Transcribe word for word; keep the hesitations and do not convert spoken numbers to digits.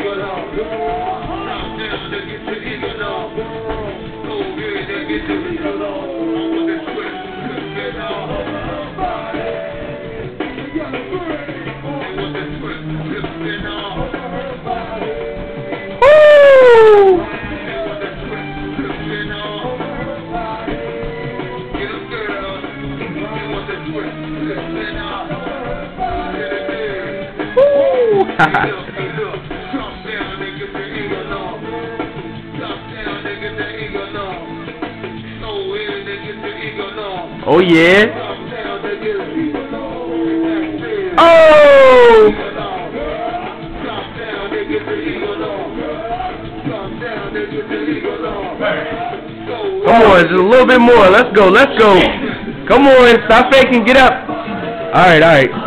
Oh yeah. Oh. Come on, just a little bit more. Let's go. Let's go. Come on, stop faking. Get up. All right, all right.